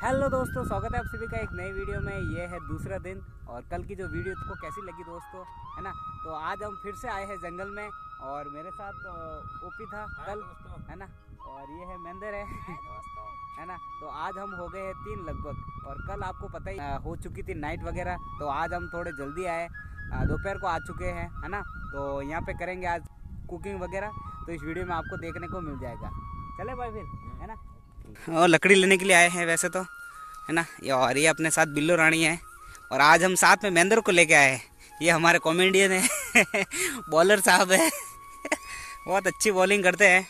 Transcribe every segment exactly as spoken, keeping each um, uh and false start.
Hello दोस्तों, स्वागत है आप सभी का एक नई वीडियो में। ये है दूसरा दिन और कल की जो वीडियो को कैसी लगी दोस्तों, है ना। तो आज हम फिर से आए हैं जंगल में और मेरे साथ ओपी था कल, है ना। और ये है महेंद्र है, है ना। तो आज हम हो गए हैं तीन लगभग और कल आपको पता ही हो चुकी थी नाइट वगैरह। तो आज हम थोड़े जल्दी आए, दोपहर को आ चुके हैं, है ना। तो यहाँ पे करेंगे आज कुकिंग वगैरह, तो इस वीडियो में आपको देखने को मिल जाएगा। चले भाई फिर, है ना। और लकड़ी लेने के लिए आए हैं वैसे तो, है ना। और ये अपने साथ बिल्लो रानी है और आज हम साथ में महेंद्र को लेके आए हैं। ये हमारे कॉमेडियन है बॉलर साहब है बहुत अच्छी बॉलिंग करते हैं।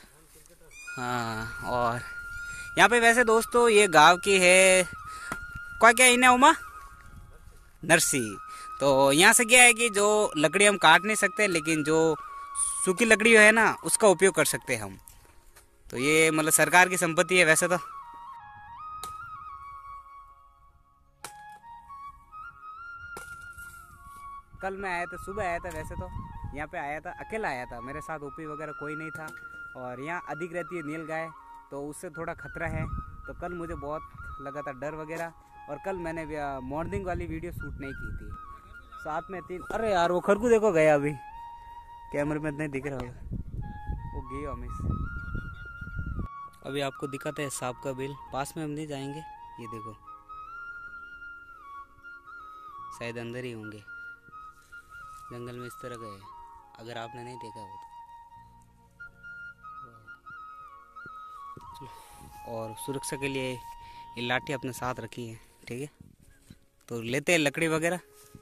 हाँ, और यहाँ पे वैसे दोस्तों ये गांव की है, क्या क्या इन्हें उमा नरसी। तो यहाँ से क्या है कि जो लकड़ी हम काट नहीं सकते, लेकिन जो सूखी लकड़ी है ना उसका उपयोग कर सकते हैं हम। तो ये मतलब सरकार की संपत्ति है वैसे तो। कल मैं आया था, सुबह आया था वैसे तो। यहाँ पे आया था, अकेला आया था, मेरे साथ ओपी वगैरह कोई नहीं था। और यहाँ अधिक रहती है नील गाय, तो उससे थोड़ा खतरा है। तो कल मुझे बहुत लगा था डर वगैरह। और कल मैंने मॉर्निंग वाली वीडियो शूट नहीं की थी। साथ में तीन, अरे यार वो खरगू देखो गया, अभी कैमरे में नहीं दिख रहा होगा, वो गई हमें। अभी आपको दिखाते है सांप का बिल, पास में हम नहीं जाएंगे। ये देखो, शायद अंदर ही होंगे, जंगल में इस तरह गए, अगर आपने नहीं देखा हो तो। और सुरक्षा के लिए ये लाठी अपने साथ रखी है, ठीक है। तो लेते हैं लकड़ी वगैरह।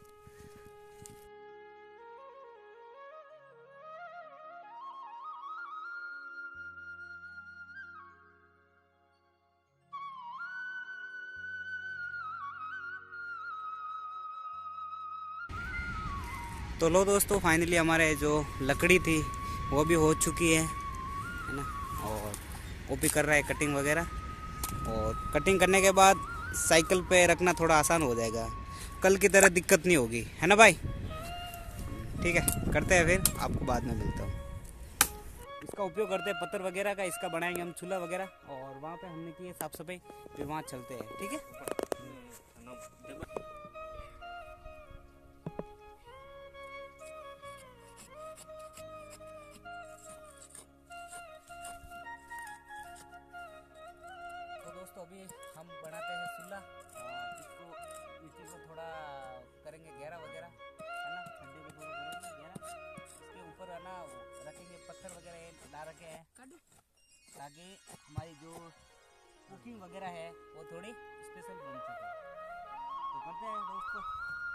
तो लो दोस्तों, फाइनली हमारे जो लकड़ी थी वो भी हो चुकी है, है ना। और वो भी कर रहा है कटिंग वगैरह। और कटिंग करने के बाद साइकिल पे रखना थोड़ा आसान हो जाएगा, कल की तरह दिक्कत नहीं होगी, है ना भाई। ठीक है, करते हैं फिर, आपको बाद में मिलता हूँ। इसका उपयोग करते हैं पत्थर वगैरह का, इसका बनाएंगे हम चूल्हा वगैरह। और वहाँ पे हमने की है साफ सफाई, फिर वहाँ चलते हैं, ठीक है। तो अभी हम बनाते हैं चूल्हा और इसको नीचे को थोड़ा करेंगे गहरा वगैरह, है ना। खड्डे को थोड़ा करेंगे गहरा, इसके ऊपर है ना रखेंगे पत्थर वगैरह ला रखे हैं, ताकि हमारी जो कुकिंग वगैरह है वो थोड़ी स्पेशल बन सके। तो करते हैं दोस्तों,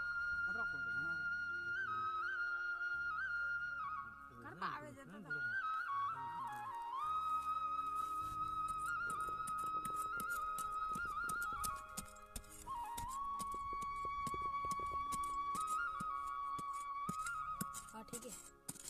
ठीक है।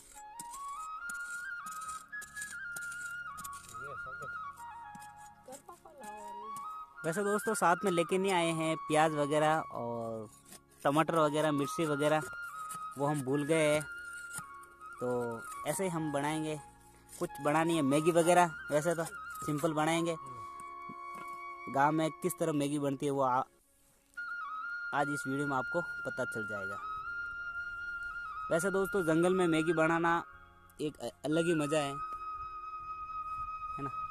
वैसे दोस्तों साथ में लेके नहीं आए हैं प्याज वगैरह और टमाटर वगैरह, मिर्ची वगैरह, वो हम भूल गए हैं। तो ऐसे ही हम बनाएंगे, कुछ बनानी है मैगी वगैरह, वैसे तो सिंपल बनाएंगे। गांव में किस तरह मैगी बनती है वो आ, आज इस वीडियो में आपको पता चल जाएगा। वैसे दोस्तों जंगल में मैगी बनाना एक अलग ही मज़ा है, है ना।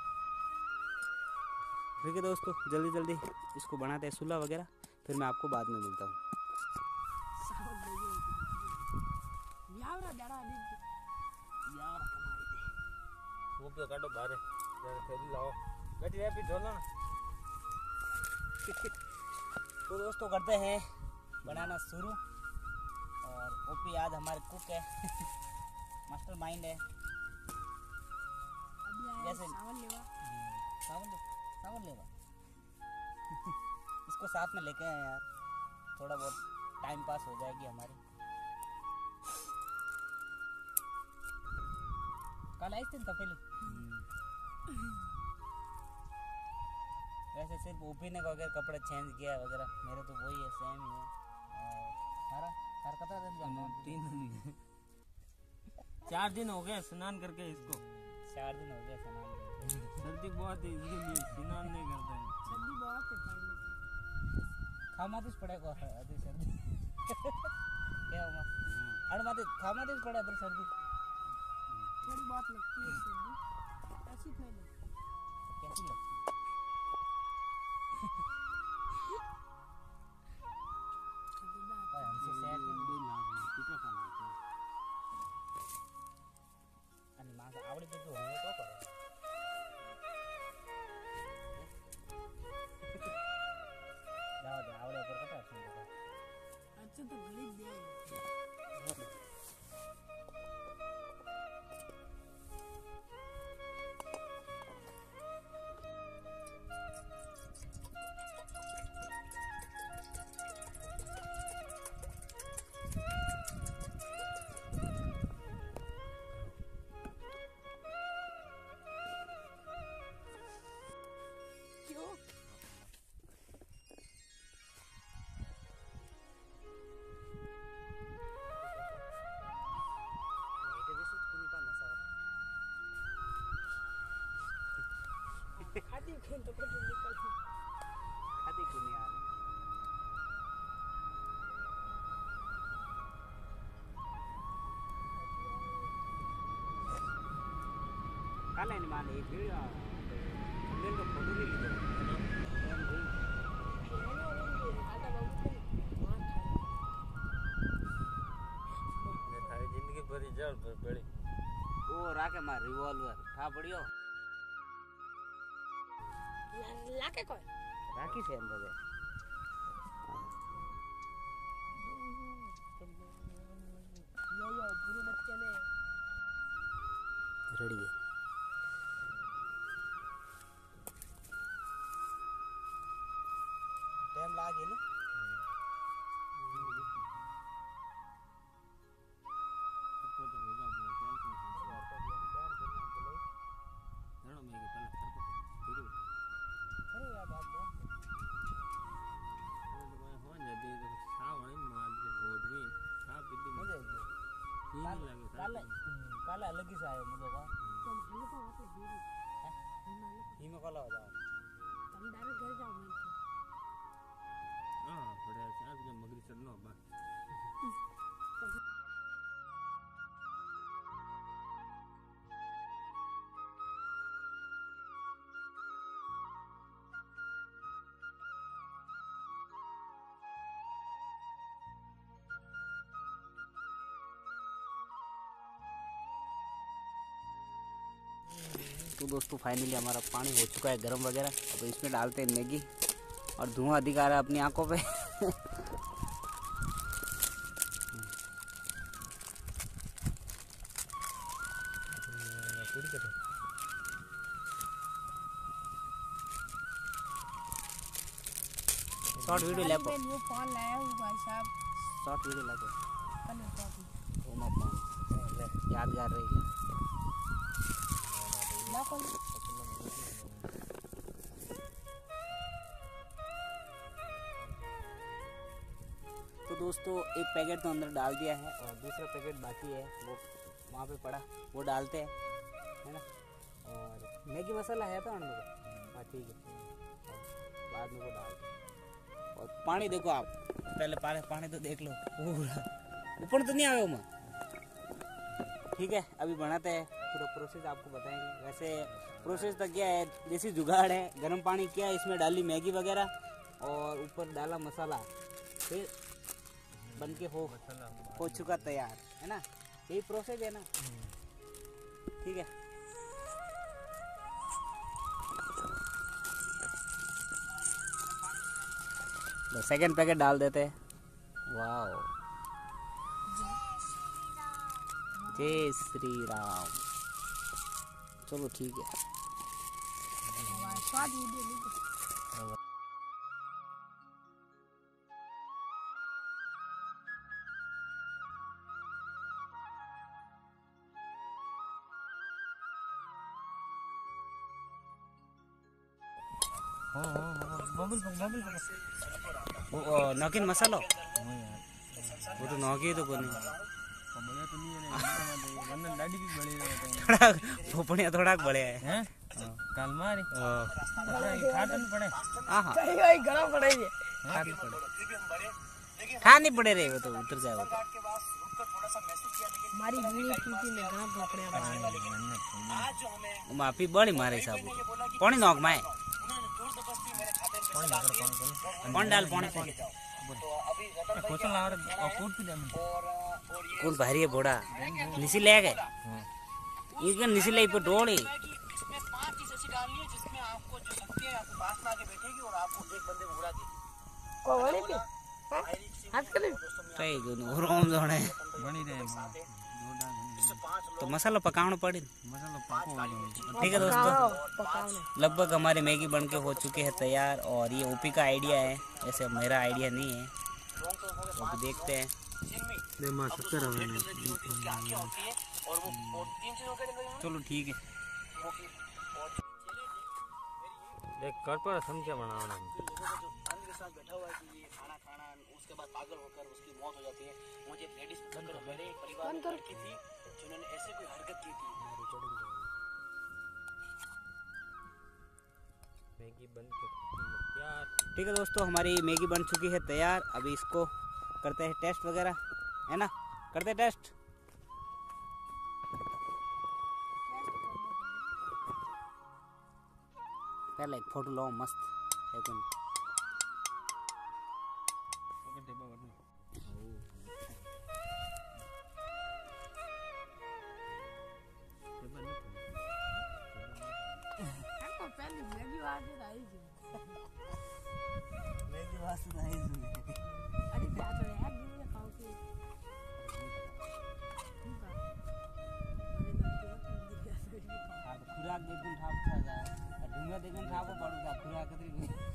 ठीक है दोस्तों, जल्दी जल्दी इसको बनाते हैं चूल्हा वगैरह, फिर मैं आपको बाद में मिलता हूँ। तो दोस्तों करते हैं बनाना शुरू। और ओपी आज हमारे कुक है मास्टर माइंड है। जैसे सावन लेवा सावन ले सावन लेवा इसको साथ में लेके आए यार, थोड़ा बहुत टाइम पास हो जाएगी हमारी। कल आई थी तपेली, वैसे सिर्फ ओपी ने वगैरह कपड़े चेंज किया वगैरह, मेरे तो वही है, सेम ही है। और सारा सारा कतरा दिन जाना, तीन दिन चार दिन हो गए स्नान करके इसको, चार दिन हो गए स्नान। सर्दी बहुत है इसके लिए स्नान नहीं करता है, सर्दी बहुत है। थामातीस पड़े को अति सर्दी क्या हुआ अड़ माते थामातीस पड़े अति सर्दी थोड़ी बहुत लगती है सर्दी ऐसी नहीं लगती कैसी लगती हमसे सेट नहीं कितना खाना है અને માં આવડી બધું હવે તો કરો જાવ દે આવડે પર કટા છે अच्छा तो गरीब दे खादी खेल तो कुछ निकल खादी क्यों नहीं आ रही काले नहीं मान एक वीडियो हमने तो फोटो नहीं ली आटा बाबू मार ने थारी जिंदगी भरी जड़ पर पड़ी वो राके मार रिवॉल्वर था पड़ियो लाके कोई राखी से अंदर है यो यो बुरे बच्चे ने रेडी है टाइम लागे ना ऊपर तो वेगा मैं टेंशन हेलो मैं के पहले फिर अरे यार बात है तो मैं हो जदी तो छा वणी मार के गोड में छा पिद्दी मजा आई ठीक नहीं लगे काले काले अलग ही सा है मुझे का तुम हल्ले को होते दीदी ही में काला हो जाओ तुम डायरेक्ट घर जाओ मैं हां बड़े चार के मगरी चढ़नो बा तो दोस्तों फाइनली हमारा पानी हो चुका है गरम वगैरह अब इसमें डालते हैं मैगी और धुआं अधिक आ रहा है अपनी आंखों पे शॉर्ट वीडियो ले मैं न्यू फोन लाया हूं भाई साहब शॉर्ट वीडियो ले कल फोन ओ मैं फोन यादगार रही ला कौन तो दोस्तों एक पैकेट तो अंदर डाल दिया है और दूसरा पैकेट बाकी है वो वहाँ पे पड़ा वो डालते हैं है ना और मैगी मसाला है तो अंदर हाँ ठीक है और बाद में वो डालते हैं और पानी देखो आप पहले पानी पानी तो देख लो पूरा ऊपर तो नहीं आए मैं ठीक है अभी बनाते हैं पूरा प्रोसेस आपको बताएंगे वैसे प्रोसेस तो क्या है जैसी जुगाड़ है गर्म पानी किया इसमें डाली मैगी वगैरह और ऊपर डाला मसाला फिर बन के हो हो चुका तैयार है ना यही प्रोसेस है ना ठीक है तो सेकंड पैकेट डाल देते हैं वाओ जय श्री राम चलो ठीक है स्वाद वीडियो नहीं हां हां बबल बबल वो नौकीन मसालो वो तो नौकी तो कोनी बढ़िया तो नहीं है वंदन दादी की बड़ी थोड़ा फोपड़िया थोड़ा बड़े है हैं काल मारी हां ये खाटन पड़े हां हां कहीं कहीं गरम पड़े खानी पड़े खानी पड़े रे वो तो उतर जाए वो तो। हमारी वीडियो टूटी ने गांव पकड़या माफी बड़ी मारे साहब पानी नोक माए कौन डाल पानी पानी कौन भारी है बोड़ा निसी ले गए इनका निसी ले पर डोड़ी कोवड़े पे हाथ करे कई गुन रोम जोड़े बनी रहे तो मसाला पकाना पड़े मसाला पको ठीक है दोस्तों पकावना लगभग हमारी मैगी बनके हो चुकी है तैयार और ये ओपी का आइडिया है ऐसे मेरा आइडिया नहीं है तो अभी देखते हैं ले मां शक्कर है चलो ठीक है देख कर पर समझे बनाना बैठा हुआ है कि ये खाना खाना उसके बाद पागल होकर उसकी मौत हो जाती है। मुझे एक लेडीज मेरे परिवार में लड़की थी जिन्होंने ऐसे कोई हरकत की थी। मैगी बन के तैयार। ठीक है दोस्तों हमारी मैगी बन चुकी है तैयार। अभी इसको करते हैं टेस्ट वगैरह है ना करते हैं टेस्ट। पहले एक फोटो लो मस्त एक पहले मैगी वाली आई थी मैगी वास्ते नहीं सुनी अरे क्या तो यार ये खाओ के खुराक देखूं ठाप था जाए ढूंगा देखूं ठाप पड़ूगा खुराक कतरी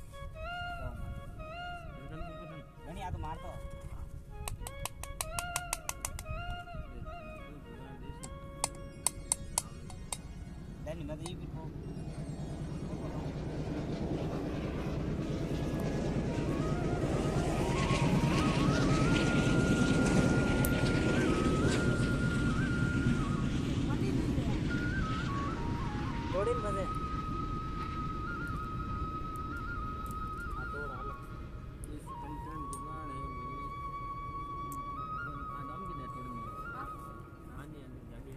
गणी आ तो मार तो नहीं मैं तो ये भी ठोक थोड़ी मजे आ तो डाल इस कंटेंट दुकान है आदम की ने थोड़ी हां हां नहीं जागे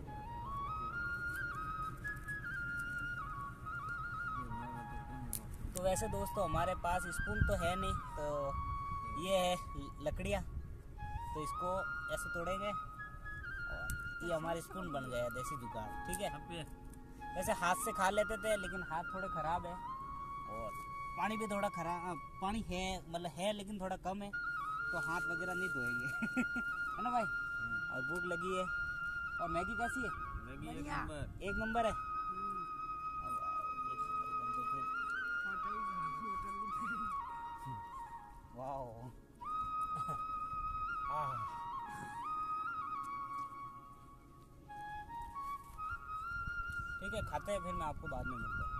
तो वैसे दोस्तों हमारे पास स्पून तो है नहीं तो ये है लकड़ियाँ तो इसको ऐसे तोड़ेंगे और ये हमारे स्पून बन गया देसी जुगाड़। ठीक है वैसे हाथ से खा लेते थे लेकिन हाथ थोड़े ख़राब है और पानी भी थोड़ा खराब पानी है मतलब है लेकिन थोड़ा कम है तो हाथ वगैरह नहीं धोएंगे है ना भाई। और भूख लगी है और मैगी कैसी है मैगी एक नंबर एक नंबर है। वाओ ठीक है खाते हैं फिर मैं आपको बाद में मिलता हूँ।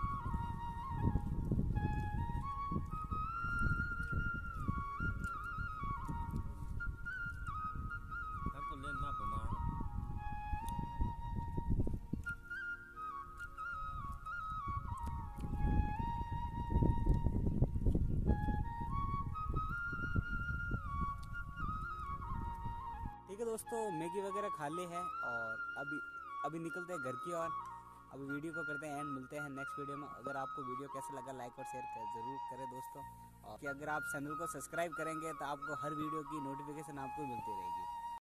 आपको लेना प्रमाण ठीक है दोस्तों मैगी वगैरह खा ली है और अभी अभी निकलते हैं घर की ओर। अभी वीडियो को करते हैं एंड मिलते हैं नेक्स्ट वीडियो में। अगर आपको वीडियो कैसा लगा लाइक और शेयर कर जरूर करें दोस्तों और कि अगर आप चैनल को सब्सक्राइब करेंगे तो आपको हर वीडियो की नोटिफिकेशन आपको मिलती रहेगी।